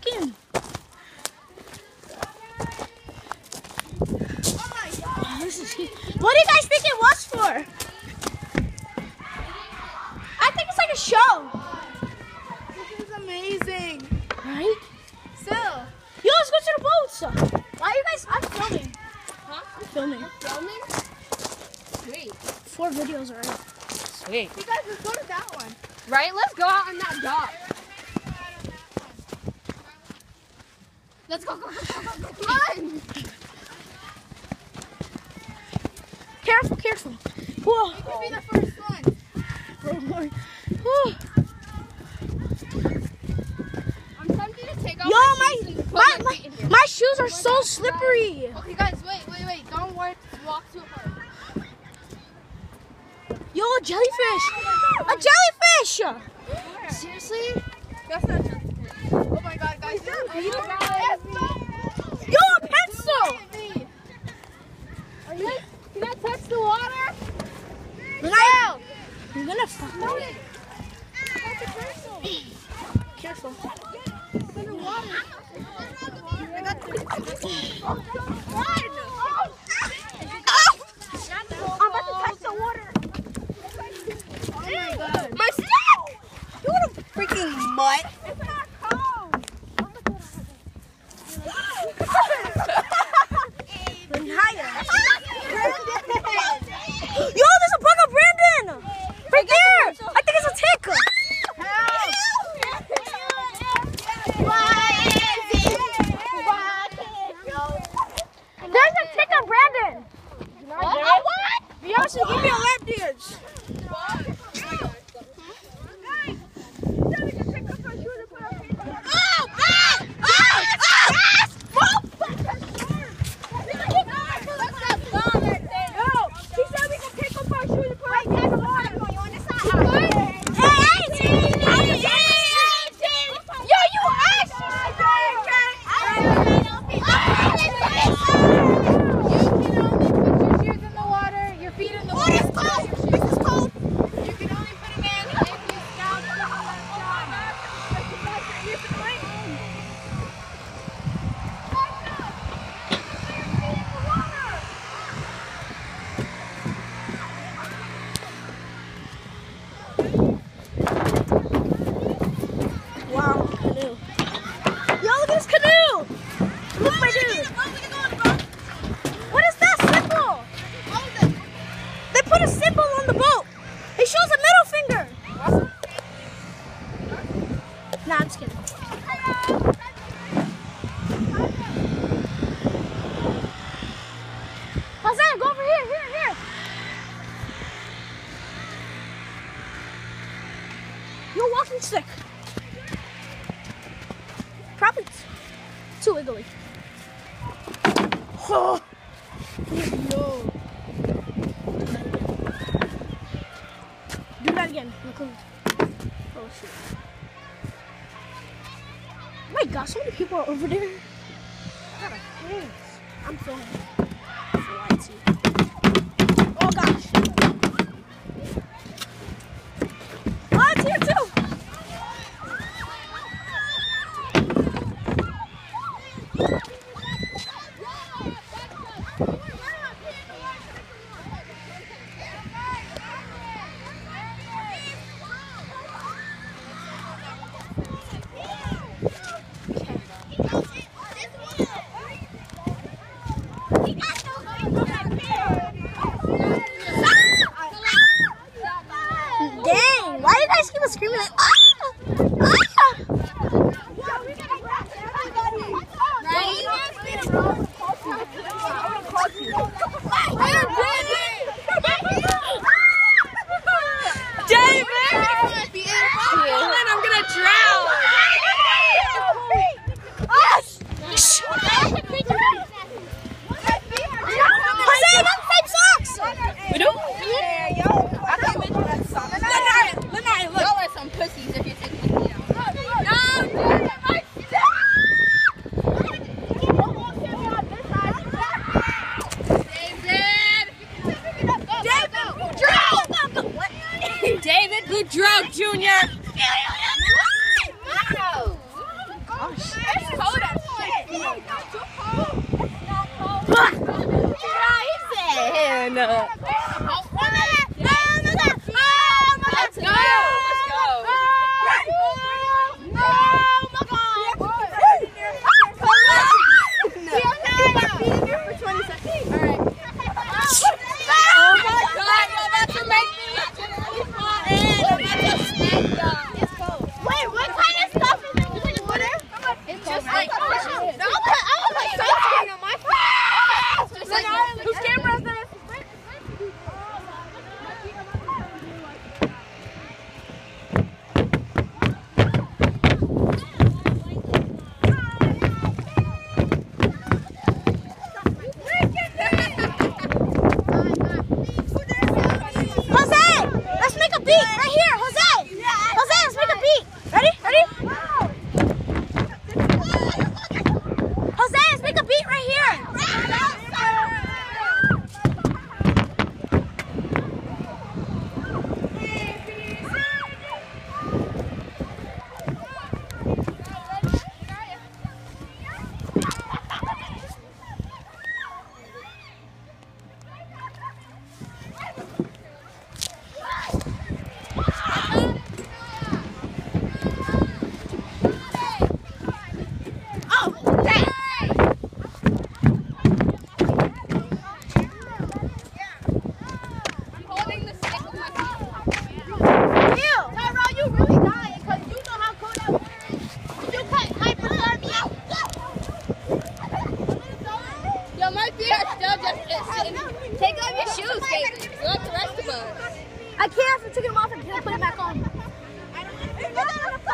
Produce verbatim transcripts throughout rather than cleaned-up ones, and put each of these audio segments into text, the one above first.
walking. Oh my god. Oh, this is cute. What do you guys think it was for? I think it's like a show. This is amazing. Right? So, Yo, let's go to the boats. Why are you guys? I'm filming. huh? I'm filming. Filming? Sweet. Four videos already. Sweet. You guys, let's go to that one. Right? Let's go out on that dock. Let's go, go, go, go, go, go. Run! Careful, careful. Whoa. You can be the first one. Whoa. I'm tempted to take off Yo, my my shoes and put my, my my, feet in here. my shoes are so slippery. Okay, guys, wait, wait, wait. Don't worry. Walk too hard. Yo, a jellyfish. A jellyfish. Seriously? That's not just Oh my god, guys. Is there a beetle? Yo, a pencil. Are you guys, can I touch the water? We're gonna, we're gonna find it. Careful. It's in the water. I got this. I'm about to touch the water. Oh my god. My stick! You want a freaking mutt? It's not cold. Yo, there's a bug on Brandon! Right there! I think it's a tick! There's a tick on Brandon! What? What? Beyonce, give me a lap dance! Wow, canoe. Yo, look at this canoe! Look, my dude! What is that symbol? They put a symbol on the boat. It shows a middle finger. Nah, I'm just kidding. Hassan, go over here, here, here. Your walking stick. Probably too wiggly. Oh. Yo. Do that again. Look, look. Oh shit. Oh my gosh, so many people are over there. God, I'm filming. Oh gosh. Oh, it's here too. Dang, why do you guys keep screaming like, ah! Ah! David! I'm gonna drown! Yes! Jose, you got the same socks! We don't? Y'all are some pussies if you think we do. No, dude, my David Boudreaux Junior Gosh.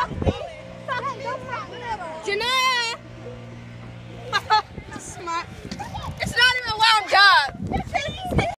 Janaya!